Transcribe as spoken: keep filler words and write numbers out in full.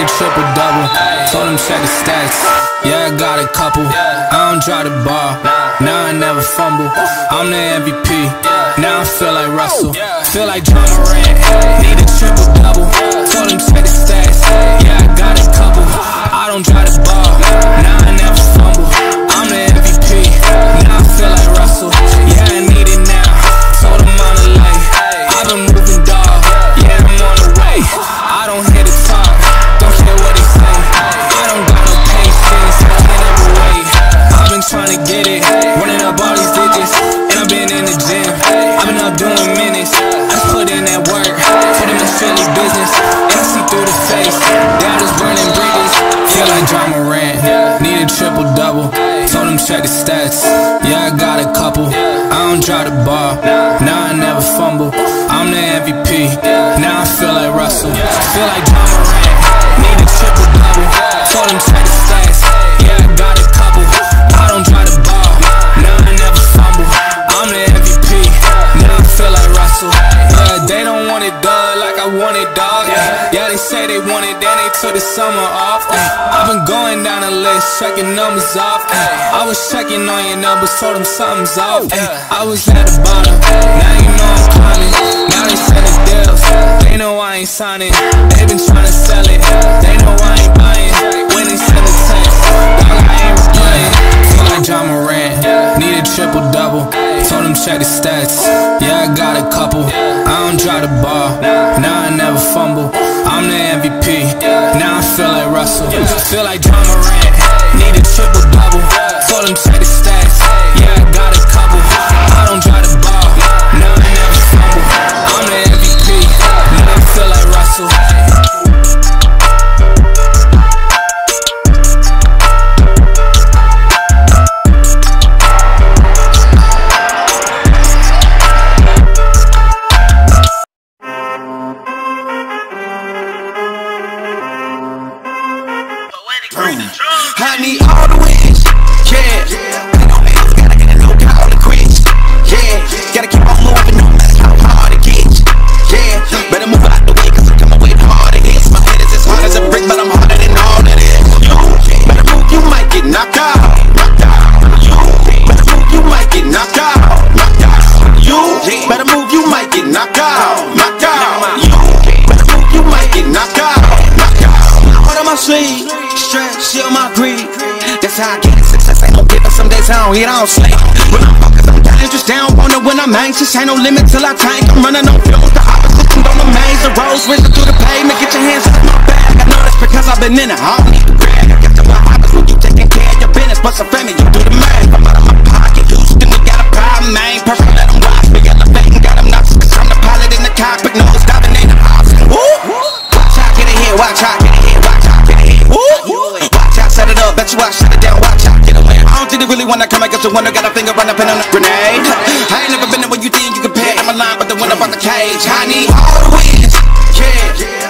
a triple double. Told him check the stats. Yeah, I got a couple. I don't drive the ball. Now I never fumble. I'm the M V P. Now I feel like Russell. Feel like John Morant. Need a triple double. Told him check the stats. Yeah, I got a couple. I don't drive the ball. Now I never fumble. I'm the M V P. Now I feel like Russell. Yeah, I need it now. Told him on the lay. I've been moving, dog. Yeah, I'm on the way. I don't hear the talk. Don't care what they say. I don't got no patience. I can't ever wait. I've been trying to get it. Running up all these digits. And I've been in the gym. I've been up doing minutes. I just put in that work. Put in this Philly business. And I see through the face. Yeah, I just burning bridges. Feel like John Morant. Need a triple double. Told him check the stats. Yeah, I got a couple. I don't drive the ball. Now I never fumble. I'm the M V P. Now I feel like Russell. Feel like John Morant. Need a triple double. Told him check the stats. Yeah, I got a couple. I don't drive the ball. Now I never fumble. I'm the M V P. Now I feel like Russell. Yeah, they don't want it done like I want it, dog. Yeah, they say they want it, then they took the summer off. I've been going down the list, checking numbers off. I was checking on your numbers, told them something's off. I was at the bottom, now you know I'm climbing. Now they sending deals, they know I ain't signing. They been trying to sell it, they know I ain't buying. When they send a text, dog, I ain't replying. Feel like John Morant, need a triple double. Told him check the stats, yeah, I got a couple. I don't drive the ball, now I never fumble. I'm the M V P, now I feel like Russell. Feel like John Morant, need a triple double. Told him check the stats, yeah, I got a couple. I don't drive the ball, now I never fumble. I'm the M V P, now I feel like Russell. I need all the wins, yeah. And all else gotta get a no call to quits, yeah. Gotta keep on moving no matter how hard it gets, yeah. Better move out the way cause I'm coming with hard it is. My head is as hard as a brick but I'm harder than all of this. Better move, you might get knocked out, knocked out. You better move, you might get knocked out, knocked out. You better move, you might get knocked out, knocked out. You better move, you might get knocked out, knocked out. Heart on my sleeve, stress, shield my greed. That's how I get it, success ain't no giver. Some days I don't eat, I don't sleep. When I'm focused, I'm dangerous, down, wonder when I'm anxious. Ain't no limit till I tank, I'm running on fumes. The opposite, on the maze, the roads racing through the pavement. Get your hands out of my bag, I know that's because I've been in it. I don't need to brag, I get to my habits when you taking care of your business. But some family, you do the math, I'm out of my pocket. Houston, we got a problem, man, perfect, let them watch me. Got the bait, got them nuts, cause I'm the pilot in the cockpit. No stopping, ain't the option. Woo! Watch out, get it here, watch out, get it here, watch out, get it here. Woo! Watch out, set it up, bet you I shut it down, watch out, get away. I don't think they really wanna come, I guess the winner got a finger run up in on a grenade. I ain't never been there when you think you can pay. I'm a line, but the winner about the cage. I need all the wins, yeah.